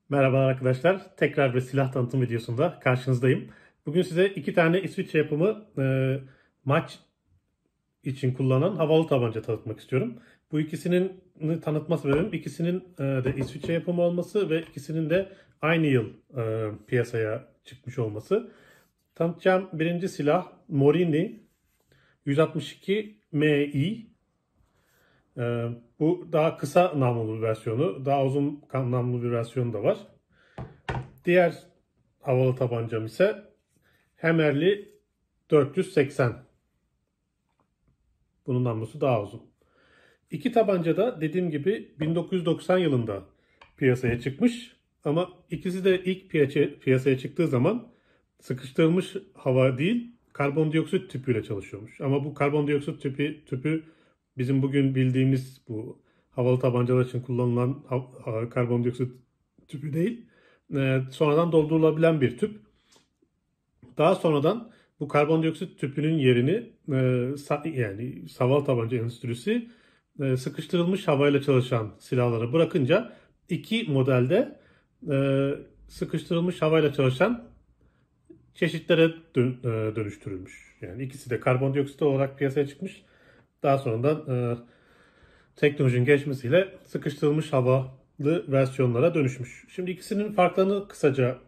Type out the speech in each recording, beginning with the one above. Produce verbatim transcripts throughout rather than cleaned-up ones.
Merhaba arkadaşlar. Tekrar bir silah tanıtım videosunda karşınızdayım. Bugün size iki tane İsviçre yapımı e, maç için kullanılan havalı tabanca tanıtmak istiyorum. Bu ikisinin tanıtma sebebim ikisinin e, de İsviçre yapımı olması ve ikisinin de aynı yıl e, piyasaya çıkmış olması. Tanıtacağım birinci silah Morini yüz altmış iki M I. E, bu daha kısa namlulu bir versiyonu, daha uzun namlulu bir versiyonu da var. Diğer havalı tabancam ise Hemerli dört yüz seksen. Bunun namlusu daha uzun. İki tabanca da dediğim gibi bin dokuz yüz doksan yılında piyasaya çıkmış. Ama ikisi de ilk piyasaya çıktığı zaman sıkıştırılmış hava değil, karbondioksit tüpüyle çalışıyormuş. Ama bu karbondioksit tüpü, tüpü bizim bugün bildiğimiz bu havalı tabancalar için kullanılan karbondioksit tüpü değil. Sonradan doldurulabilen bir tüp. Daha sonradan bu karbondioksit tüpünün yerini e, yani havalı tabanca endüstrisi e, sıkıştırılmış havayla çalışan silahlara bırakınca iki modelde e, sıkıştırılmış havayla çalışan çeşitlere dön, e, dönüştürülmüş. Yani ikisi de karbondioksit olarak piyasaya çıkmış. Daha sonradan e, teknolojinin gelişmesiyle sıkıştırılmış havalı versiyonlara dönüşmüş. Şimdi ikisinin farklarını kısaca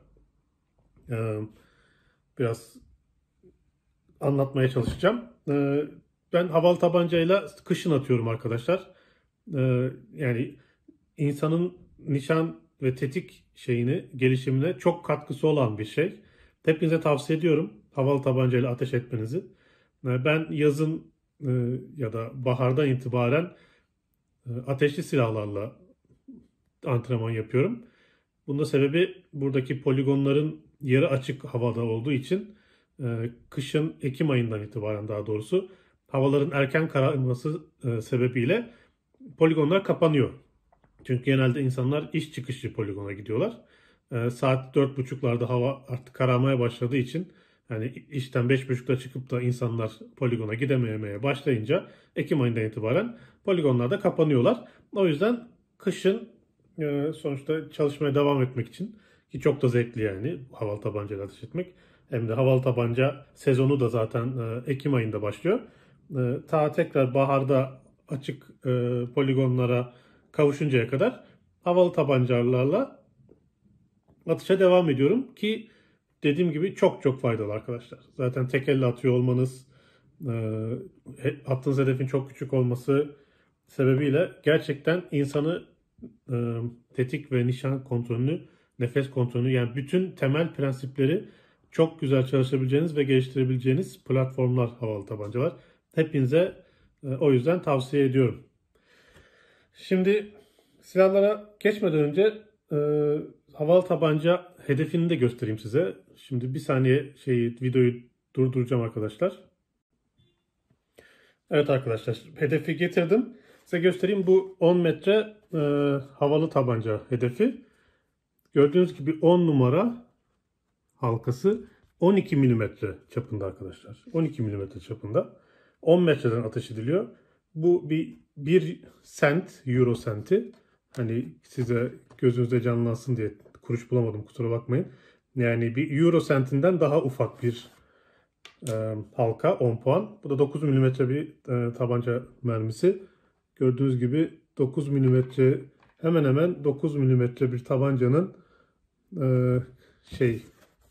e, biraz anlatmaya çalışacağım. Ee, ben havalı tabancayla kışın atıyorum arkadaşlar. Ee, yani insanın nişan ve tetik şeyini, gelişimine çok katkısı olan bir şey. Hepinize tavsiye ediyorum havalı tabancayla ateş etmenizi. Ee, ben yazın e, ya da bahardan itibaren e, ateşli silahlarla antrenman yapıyorum. Bunun da sebebi buradaki poligonların yarı açık havada olduğu için e, kışın Ekim ayından itibaren daha doğrusu havaların erken kararması e, sebebiyle poligonlar kapanıyor. Çünkü genelde insanlar iş çıkışı poligona gidiyorlar. E, saat dört buçuklarda hava artık kararmaya başladığı için yani işten beş buçukta çıkıp da insanlar poligona gidememeye başlayınca Ekim ayından itibaren poligonlar da kapanıyorlar. O yüzden kışın e, sonuçta çalışmaya devam etmek için ki çok da zevkli yani havalı tabancayla ateş etmek. Hem de havalı tabanca sezonu da zaten e, Ekim ayında başlıyor. E, ta tekrar baharda açık e, poligonlara kavuşuncaya kadar havalı tabancalarla atışa devam ediyorum ki dediğim gibi çok çok faydalı arkadaşlar. Zaten tek elle atıyor olmanız, e, attığınız hedefin çok küçük olması sebebiyle gerçekten insanı e, tetik ve nişan kontrolünü, nefes kontrolünü yani bütün temel prensipleri çok güzel çalışabileceğiniz ve geliştirebileceğiniz platformlar havalı tabancalar. Hepinize e, o yüzden tavsiye ediyorum. Şimdi silahlara geçmeden önce e, havalı tabanca hedefini de göstereyim size. Şimdi bir saniye şeyi videoyu durduracağım arkadaşlar. Evet arkadaşlar hedefi getirdim. Size göstereyim bu on metre e, havalı tabanca hedefi. Gördüğünüz gibi on numara halkası on iki milimetre çapında arkadaşlar. on iki milimetre çapında. on metreden ateş ediliyor. Bu bir bir sent, euro senti. Hani size gözünüzde canlansın diye kuruş bulamadım kusura bakmayın. Yani bir euro sentinden daha ufak bir e, halka on puan. Bu da dokuz milimetre bir e, tabanca mermisi. Gördüğünüz gibi dokuz milimetre hemen hemen dokuz milimetre bir tabancanın e, şey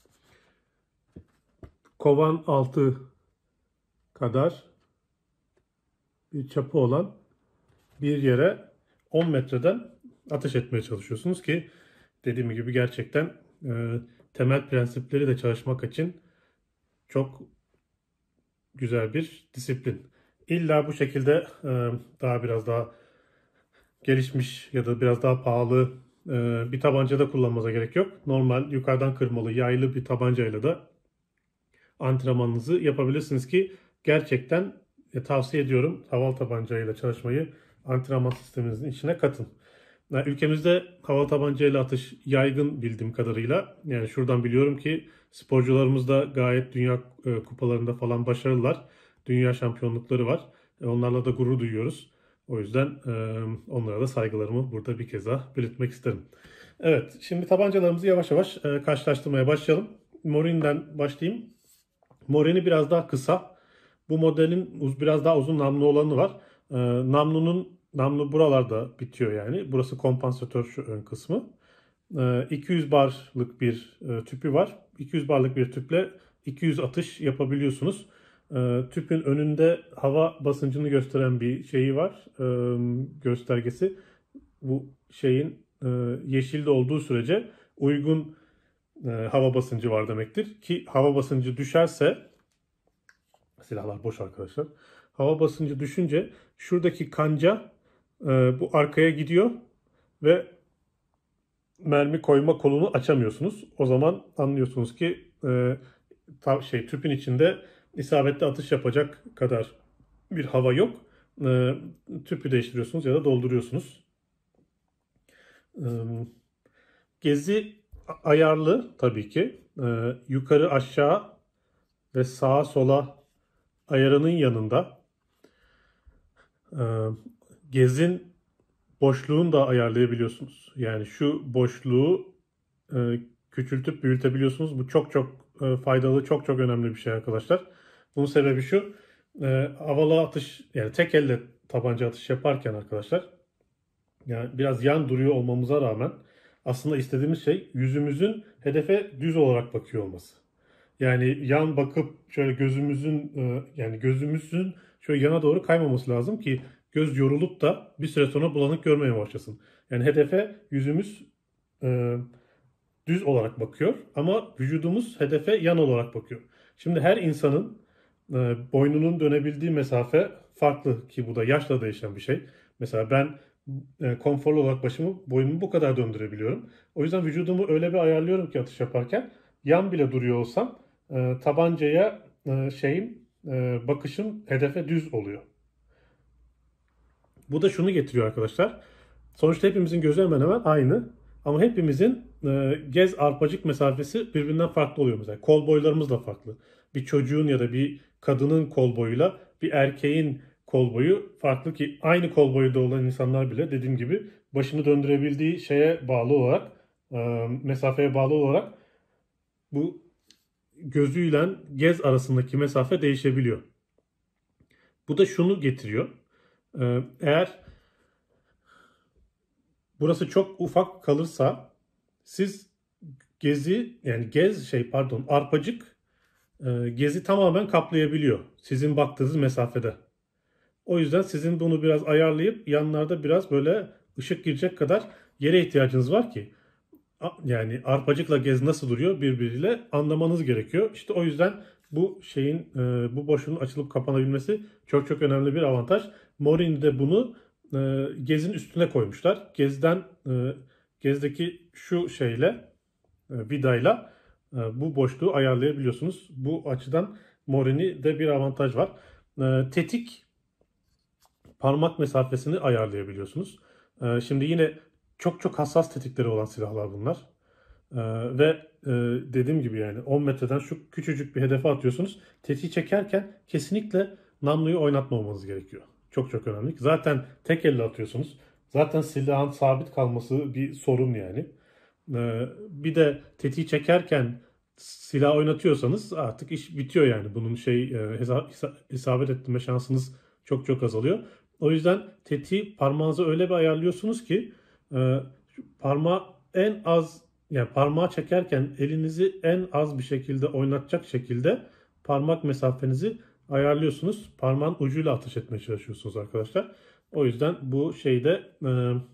kovan altı kadar bir çapı olan bir yere on metreden ateş etmeye çalışıyorsunuz ki dediğim gibi gerçekten e, temel prensipleri de çalışmak için çok güzel bir disiplin. İlla bu şekilde e, daha biraz daha gelişmiş ya da biraz daha pahalı e, bir tabanca da kullanmanıza gerek yok. Normal yukarıdan kırmalı yaylı bir tabancayla da antrenmanınızı yapabilirsiniz ki gerçekten e, tavsiye ediyorum havalı tabancayla çalışmayı antrenman sisteminizin içine katın. Yani ülkemizde havalı tabancayla atış yaygın bildiğim kadarıyla. Yani şuradan biliyorum ki sporcularımız da gayet dünya e, kupalarında falan başarılılar. Dünya şampiyonlukları var. E, onlarla da gurur duyuyoruz. O yüzden e, onlara da saygılarımı burada bir kez daha belirtmek isterim. Evet, şimdi tabancalarımızı yavaş yavaş e, karşılaştırmaya başlayalım. Morin'den başlayayım. Morin'i biraz daha kısa. Bu modelin uz- biraz daha uzun namlu olanı var. E, namlunun namlu buralarda bitiyor yani. Burası kompansatör şu ön kısmı. E, iki yüz barlık bir e, tüpü var. iki yüz barlık bir tüple iki yüz atış yapabiliyorsunuz. E, tüpün önünde hava basıncını gösteren bir şeyi var. E, göstergesi. Bu şeyin e, yeşilde olduğu sürece uygun e, hava basıncı var demektir. Ki hava basıncı düşerse, silahlar boş arkadaşlar. Hava basıncı düşünce şuradaki kanca e, bu arkaya gidiyor ve mermi koyma kolunu açamıyorsunuz. O zaman anlıyorsunuz ki e, ta- şey tüpün içinde isabetli atış yapacak kadar bir hava yok. E, tüpü değiştiriyorsunuz ya da dolduruyorsunuz. E, Gezi ayarlı tabii ki. E, yukarı aşağı ve sağa sola ayarının yanında e, gezin boşluğunu da ayarlayabiliyorsunuz. Yani şu boşluğu e, küçültüp büyütebiliyorsunuz. Bu çok çok e, faydalı, çok çok önemli bir şey arkadaşlar. Bunun sebebi şu. E, havalı atış, yani tek elle tabanca atış yaparken arkadaşlar, yani biraz yan duruyor olmamıza rağmen aslında istediğimiz şey yüzümüzün hedefe düz olarak bakıyor olması. Yani yan bakıp şöyle gözümüzün e, yani gözümüzün şöyle yana doğru kaymaması lazım ki göz yorulup da bir süre sonra bulanık görmeye başlasın. Yani hedefe yüzümüz e, düz olarak bakıyor ama vücudumuz hedefe yan olarak bakıyor. Şimdi her insanın e, boynunun dönebildiği mesafe farklı ki bu da yaşla değişen bir şey. Mesela ben e, konforlu olarak başımı boynumu bu kadar döndürebiliyorum. O yüzden vücudumu öyle bir ayarlıyorum ki atış yaparken yan bile duruyor olsam e, tabancaya e, şeyim e, bakışım hedefe düz oluyor. Bu da şunu getiriyor arkadaşlar. Sonuçta hepimizin gözü hemen hemen aynı. Ama hepimizin e, gez arpacık mesafesi birbirinden farklı oluyor mesela. Kol boylarımız da farklı. Bir çocuğun ya da bir kadının kol boyuyla bir erkeğin kol boyu farklı ki aynı kol boyunda olan insanlar bile dediğim gibi başını döndürebildiği şeye bağlı olarak e, mesafeye bağlı olarak bu gözüyle gez arasındaki mesafe değişebiliyor. Bu da şunu getiriyor. E, eğer burası çok ufak kalırsa siz gezi yani gez şey pardon arpacık e, gezi tamamen kaplayabiliyor sizin baktığınız mesafede. O yüzden sizin bunu biraz ayarlayıp yanlarda biraz böyle ışık girecek kadar yere ihtiyacınız var ki yani arpacıkla gez nasıl duruyor birbiriyle anlamanız gerekiyor. İşte o yüzden bu şeyin e, bu boşluğun açılıp kapanabilmesi çok çok önemli bir avantaj. Morin de bunu e, gezin üstüne koymuşlar. Gezden e, gezdeki şu şeyle e, vidayla e, bu boşluğu ayarlayabiliyorsunuz. Bu açıdan Morin'i de bir avantaj var. E, tetik parmak mesafesini ayarlayabiliyorsunuz. E, şimdi yine çok çok hassas tetikleri olan silahlar bunlar. Ee, ve e, dediğim gibi yani on metreden şu küçücük bir hedefe atıyorsunuz. Tetiği çekerken kesinlikle namluyu oynatmamanız gerekiyor. Çok çok önemli. Zaten tek elle atıyorsunuz. Zaten silahın sabit kalması bir sorun yani. Ee, bir de tetiği çekerken silah oynatıyorsanız artık iş bitiyor yani. Bunun şey e, hesa- hesa- isabet etme şansınız çok çok azalıyor. O yüzden tetiği parmağınıza öyle bir ayarlıyorsunuz ki e, parmağı en az yani parmağı çekerken elinizi en az bir şekilde oynatacak şekilde parmak mesafenizi ayarlıyorsunuz. Parmağın ucuyla atış etmeye çalışıyorsunuz arkadaşlar. O yüzden bu şeyde e,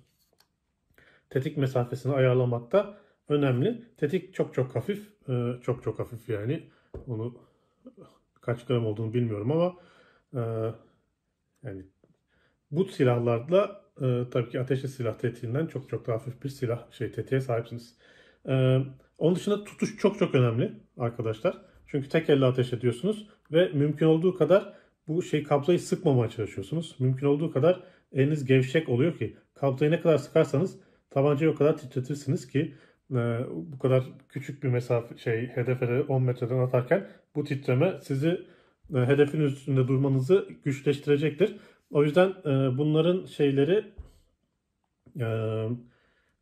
tetik mesafesini ayarlamakta önemli. Tetik çok çok hafif. e, çok çok hafif yani. Onu kaç gram olduğunu bilmiyorum ama e, yani bu silahlarla e, tabii ki ateşli silah tetiğinden çok çok daha hafif bir silah şey tetiğe sahipsiniz. E, Onun dışında tutuş çok çok önemli arkadaşlar. Çünkü tek elle ateş ediyorsunuz ve mümkün olduğu kadar bu şey kabzayı sıkmamaya çalışıyorsunuz. Mümkün olduğu kadar eliniz gevşek oluyor ki kabzayı ne kadar sıkarsanız tabancayı o kadar titretirsiniz ki e, bu kadar küçük bir mesafe şey hedefe on metreden atarken bu titreme sizi e, hedefin üstünde durmanızı güçleştirecektir. O yüzden e, bunların şeyleri e,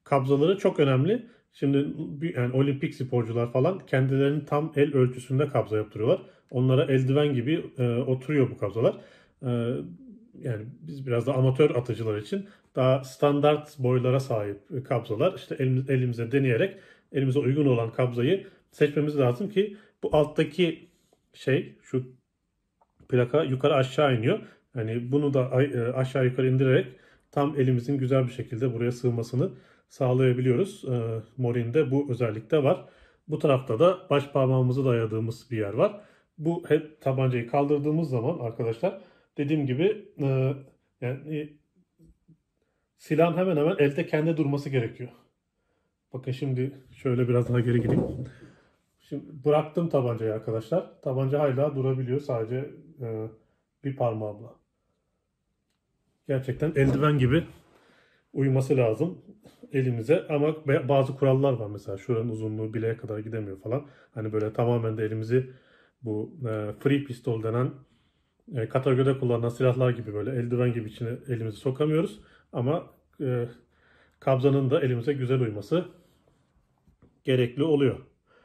kabzaları çok önemli. Şimdi yani olimpik sporcular falan kendilerinin tam el ölçüsünde kabza yaptırıyorlar. Onlara eldiven gibi e, oturuyor bu kabzalar. E, Yani biz biraz da amatör atıcılar için daha standart boylara sahip kabzalar. İşte elimiz, elimize deneyerek elimize uygun olan kabzayı seçmemiz lazım ki bu alttaki şey, şu plaka yukarı aşağı iniyor. Hani bunu da aşağı yukarı indirerek tam elimizin güzel bir şekilde buraya sığmasını sağlayabiliyoruz. Morin'de bu özellikte var. Bu tarafta da baş parmağımızı dayadığımız bir yer var. Bu tabancayı kaldırdığımız zaman arkadaşlar, dediğim gibi yani silahın hemen hemen elde kendi durması gerekiyor. Bakın şimdi şöyle biraz daha geri gideyim. Şimdi bıraktım tabancayı arkadaşlar. Tabanca hala durabiliyor sadece e, bir parmağımla. Gerçekten eldiven gibi uyuması lazım elimize, ama bazı kurallar var, mesela şuranın uzunluğu bileğe kadar gidemiyor falan. Hani böyle tamamen de elimizi bu e, free pistol denen e, kategoride kullanılan silahlar gibi böyle eldiven gibi içine elimizi sokamıyoruz. Ama e, kabzanın da elimize güzel uyması gerekli oluyor.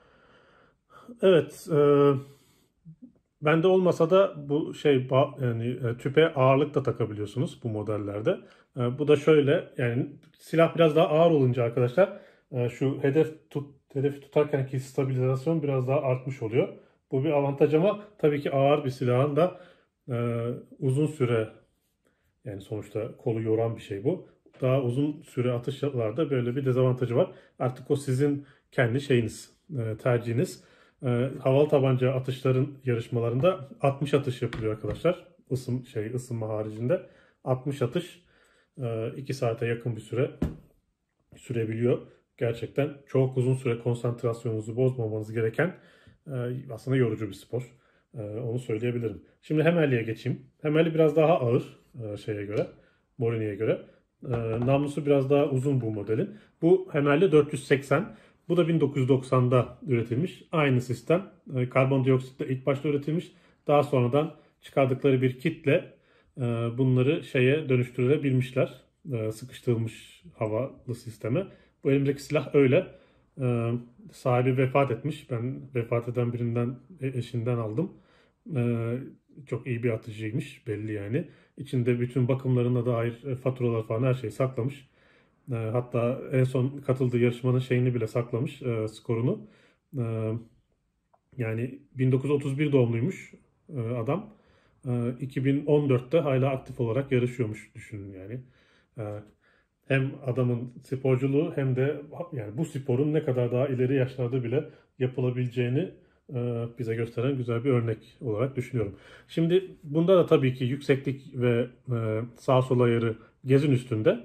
Evet, e, bende olmasa da bu şey yani e, tüpe ağırlık da takabiliyorsunuz bu modellerde. E, bu da şöyle, yani silah biraz daha ağır olunca arkadaşlar e, şu hedef tut hedefi tutarkenki stabilizasyon biraz daha artmış oluyor. Bu bir avantaj, ama tabii ki ağır bir silahın da e, uzun süre, yani sonuçta kolu yoran bir şey bu. Daha uzun süre atışlarda böyle bir dezavantajı var. Artık o sizin kendi şeyiniz, e, tercihiniz. E, havalı tabanca atışların yarışmalarında altmış atış yapılıyor arkadaşlar. Isım şey ısınma haricinde altmış atış e, iki saate yakın bir süre sürebiliyor. Gerçekten çok uzun süre konsantrasyonunuzu bozmamanız gereken e, aslında yorucu bir spor. E, onu söyleyebilirim. Şimdi Hemerli'ye geçeyim. Hemerli biraz daha ağır e, şeye göre, Morini'ye göre. E, namlusu biraz daha uzun bu modelin. Bu Hemerli dört yüz seksen. Bu da bin dokuz yüz doksanda üretilmiş. Aynı sistem. E, karbondioksitle ilk başta üretilmiş. Daha sonradan çıkardıkları bir kitle e, bunları şeye dönüştürebilmişler. E, sıkıştırılmış havalı sisteme. Bu elimdeki silah öyle. E, sahibi vefat etmiş. Ben vefat eden birinden, e, eşinden aldım. E, çok iyi bir atıcıymış belli yani. İçinde bütün bakımlarına dair e, faturalar falan her şeyi saklamış. E, hatta en son katıldığı yarışmanın şeyini bile saklamış, e, skorunu. E, Yani bin dokuz yüz otuz bir doğumluymuş e, adam. E, iki bin on dörtte hala aktif olarak yarışıyormuş, düşünün yani. E, Hem adamın sporculuğu hem de yani bu sporun ne kadar daha ileri yaşlarda bile yapılabileceğini e, bize gösteren güzel bir örnek olarak düşünüyorum. Şimdi bunda da tabii ki yükseklik ve e, sağ sol ayarı gezin üstünde.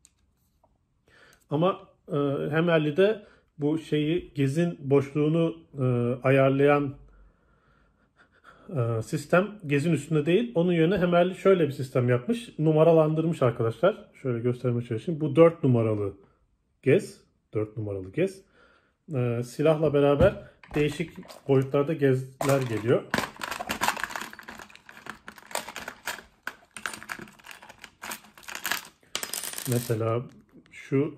Ama e, Hemerli'de bu şeyi, gezin boşluğunu e, ayarlayan e, sistem gezin üstünde değil. Onun yerine Hemerli şöyle bir sistem yapmış. Numaralandırmış arkadaşlar. Şöyle göstermeye çalışayım. Bu dört numaralı gez. dört numaralı gez. E, silahla beraber değişik boyutlarda gezler geliyor. Mesela şu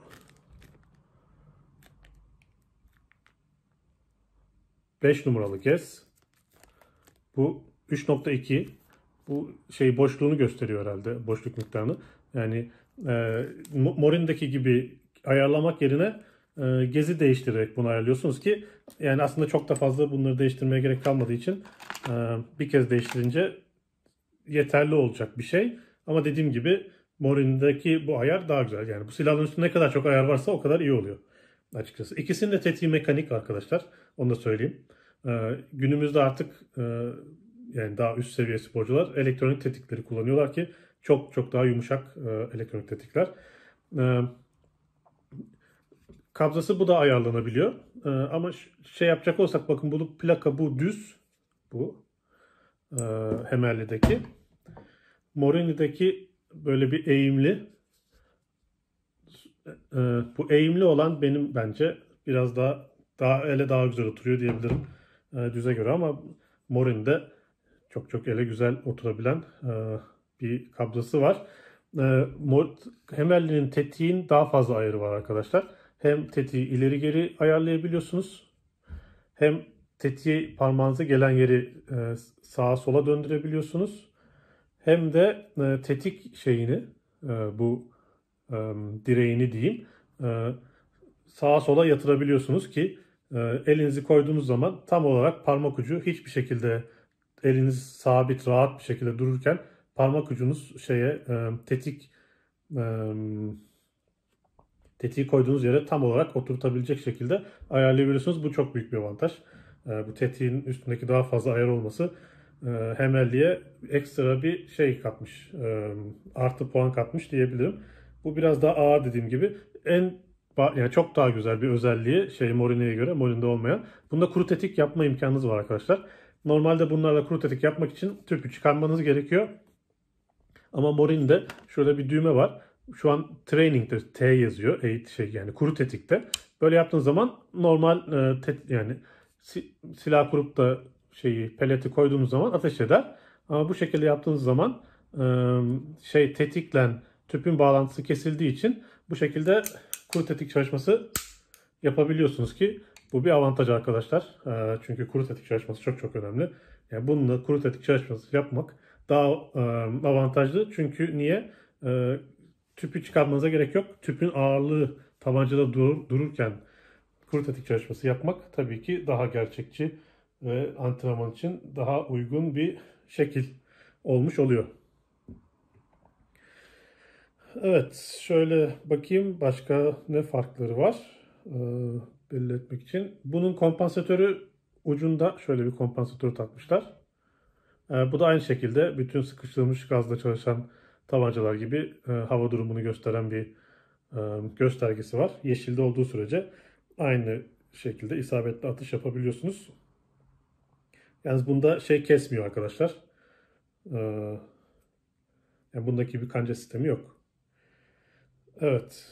beş numaralı gez. Bu üç nokta iki. Bu şey boşluğunu gösteriyor herhalde. Boşluk miktarını. Yani e, Morin'deki gibi ayarlamak yerine e, gezi değiştirerek bunu ayarlıyorsunuz ki yani aslında çok da fazla bunları değiştirmeye gerek kalmadığı için e, bir kez değiştirince yeterli olacak bir şey. Ama dediğim gibi Morin'deki bu ayar daha güzel. Yani bu silahın üstünde ne kadar çok ayar varsa o kadar iyi oluyor açıkçası. İkisinin de tetiği mekanik arkadaşlar. Onu da söyleyeyim. Ee, günümüzde artık e, yani daha üst seviye sporcular elektronik tetikleri kullanıyorlar ki çok çok daha yumuşak e, elektronik tetikler. E, Kabzası bu da ayarlanabiliyor. E, ama şey yapacak olsak, bakın bu plaka, bu düz, bu e, Hemerli'deki. Morini'deki böyle bir eğimli. E, bu eğimli olan benim bence biraz daha daha ele daha güzel oturuyor diyebilirim e, düze göre, ama Morin'de çok çok ele güzel oturabilen e, bir kabzası var. e, Hemerli'nin tetiğin daha fazla ayarı var arkadaşlar. Hem tetiği ileri geri ayarlayabiliyorsunuz. Hem tetiği parmağınıza gelen yeri e, sağa sola döndürebiliyorsunuz. Hem de e, tetik şeyini e, bu e, direğini diyeyim e, sağa sola yatırabiliyorsunuz ki e, elinizi koyduğunuz zaman tam olarak parmak ucu hiçbir şekilde eliniz sabit rahat bir şekilde dururken parmak ucunuz şeye e, tetik e, tetiği koyduğunuz yere tam olarak oturtabilecek şekilde ayarlayabiliyorsunuz. Bu çok büyük bir avantaj. E, bu tetiğin üstündeki daha fazla ayar olması e, Hemerli'ye ekstra bir şey katmış. E, artı puan katmış diyebilirim. Bu biraz daha ağır dediğim gibi. En yani çok daha güzel bir özelliği şey Morini'ye göre Morini'de olmayan. Bunda kuru tetik yapma imkanınız var arkadaşlar. Normalde bunlarla kuru tetik yapmak için tüpü çıkarmanız gerekiyor. Ama Morin'de şöyle bir düğme var. Şu an training'de T yazıyor. E, şey yani kuru tetikte. Böyle yaptığın zaman normal e, te, yani si, silah kurup da şeyi peleti koyduğunuz zaman ateş eder. Ama bu şekilde yaptığınız zaman e, şey tetikle tüpün bağlantısı kesildiği için bu şekilde kuru tetik çalışması yapabiliyorsunuz ki bu bir avantaj arkadaşlar. E, çünkü kuru tetik çalışması çok çok önemli. Yani bununla kuru tetik çalışması yapmak daha e, avantajlı. Çünkü niye? E, tüpü çıkarmanıza gerek yok. Tüpün ağırlığı tabancada durur, dururken kuru tetik çalışması yapmak tabii ki daha gerçekçi ve antrenman için daha uygun bir şekil olmuş oluyor. Evet, şöyle bakayım başka ne farkları var ee, belli etmek için. Bunun kompansatörü ucunda şöyle bir kompansatör takmışlar. Ee, bu da aynı şekilde bütün sıkıştırılmış gazla çalışan tabancalar gibi e, hava durumunu gösteren bir e, göstergesi var. Yeşilde olduğu sürece aynı şekilde isabetli atış yapabiliyorsunuz. Yalnız bunda şey kesmiyor arkadaşlar. Ee, yani bundaki bir kanca sistemi yok. Evet.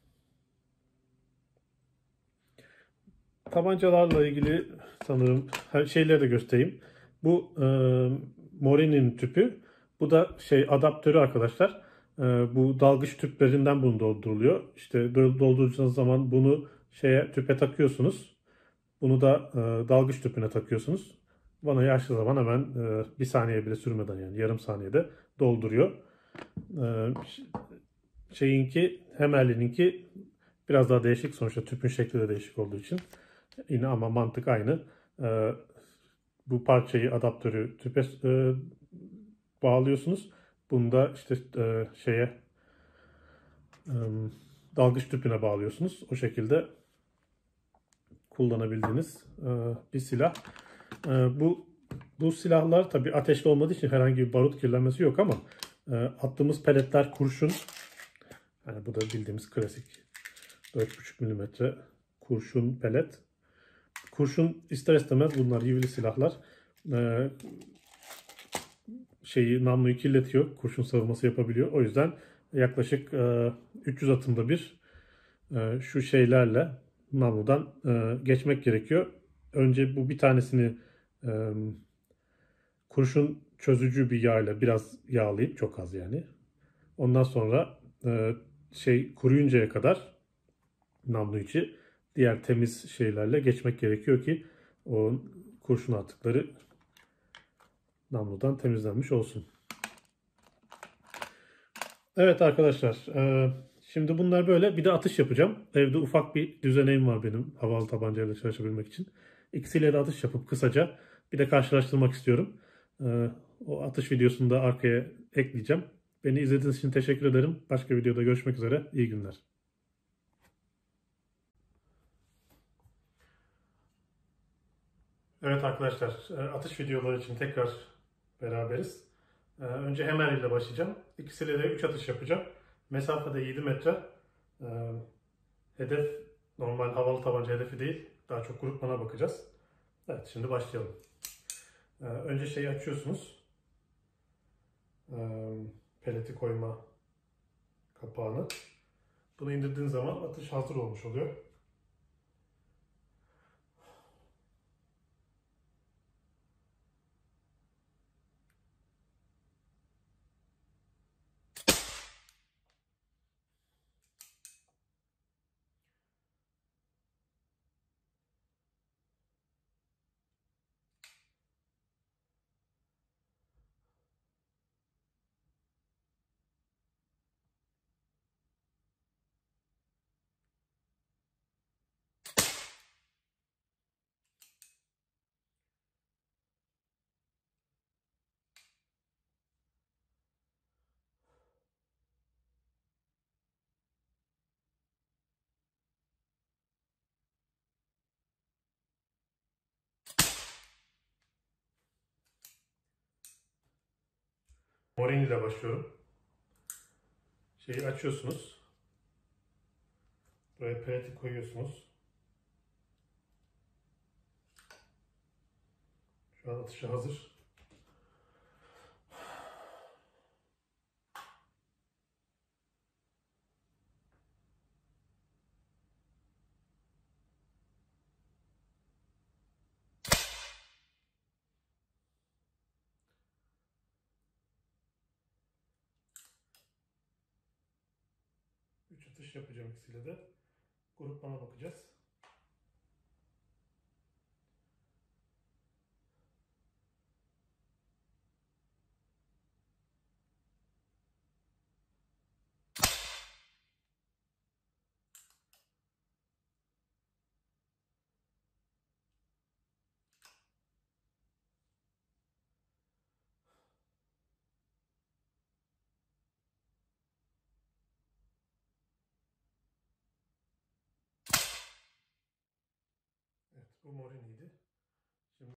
Tabancalarla ilgili sanırım her şeyleri de göstereyim. Bu e, Morini'nin tüpü. Bu da şey adaptörü arkadaşlar. E, bu dalgıç tüplerinden bunu dolduruluyor. İşte dol- dolduracağınız zaman bunu şeye tüpe takıyorsunuz. Bunu da e, dalgıç tüpüne takıyorsunuz. Bana yaşlı zaman hemen e, bir saniye bile sürmeden yani yarım saniyede dolduruyor. E, şeyinki Hemerli'ninki biraz daha değişik sonuçta tüpün şekli de değişik olduğu için. Yine ama mantık aynı. Ee, bu parçayı adaptörü tüpe e, bağlıyorsunuz. Bunu da işte e, şeye e, dalgıç tüpüne bağlıyorsunuz. O şekilde kullanabildiğiniz e, bir silah. E, bu bu silahlar tabii ateşli olmadığı için herhangi bir barut kirlenmesi yok ama e, attığımız peletler kurşun. Yani bu da bildiğimiz klasik dört buçuk milimetre kurşun pelet. Kurşun ister istemez bunlar yivli silahlar. Ee, şeyi namluyu kirletiyor. Kurşun savurması yapabiliyor. O yüzden yaklaşık e, üç yüz atımda bir e, şu şeylerle namludan e, geçmek gerekiyor. Önce bu bir tanesini e, kurşun çözücü bir yağla biraz yağlayıp çok az yani. Ondan sonra e, şey kuruyuncaya kadar namlu içi diğer temiz şeylerle geçmek gerekiyor ki o kurşun atıkları namludan temizlenmiş olsun. Evet arkadaşlar. e, Şimdi bunlar böyle. Bir de atış yapacağım. Evde ufak bir düzeneğim var benim havalı tabancayla çalışabilmek için. İkisiyle de atış yapıp kısaca bir de karşılaştırmak istiyorum. E, O atış videosunu da arkaya ekleyeceğim. Beni izlediğiniz için teşekkür ederim. Başka videoda görüşmek üzere. İyi günler. Evet arkadaşlar, e, atış videoları için tekrar beraberiz. E, Önce Hemer ile başlayacağım. İkisiyle de üç atış yapacağım. Mesafede yedi metre. E, Hedef normal havalı tabanca hedefi değil. Daha çok grupmana bakacağız. Evet, şimdi başlayalım. E, Önce şeyi açıyorsunuz. E, Peleti koyma kapağını. Bunu indirdiğiniz zaman atış hazır olmuş oluyor. Morini ile başlıyorum. Şeyi açıyorsunuz. Buraya peleti koyuyorsunuz. Şu an atışa hazır. üç atış yapacağım ikisiyle de. Grupmana bakacağız. Evet, bu Morini'ydi.